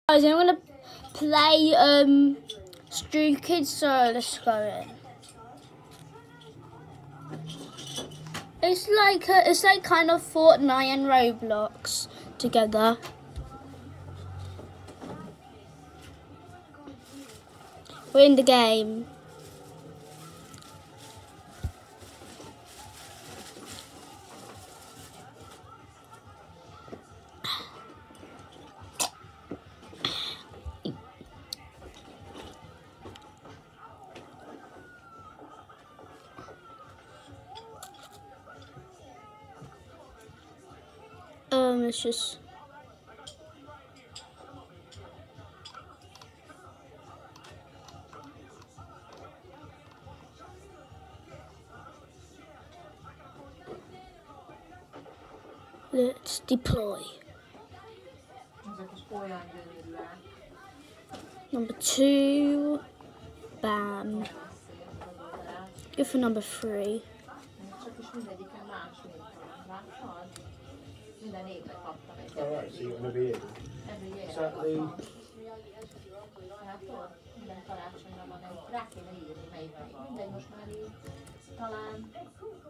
Guys, I'm gonna play Stu Kids, so let's go in. It's like kind of Fortnite and Roblox together. We're in the game. It's just let's deploy. Number 2, bam. Go for number 3. Alright, so you're going to be in. Saturday. Minden karácsonyra van egy, rá kéne írni melyik. Mindegy, most már így talán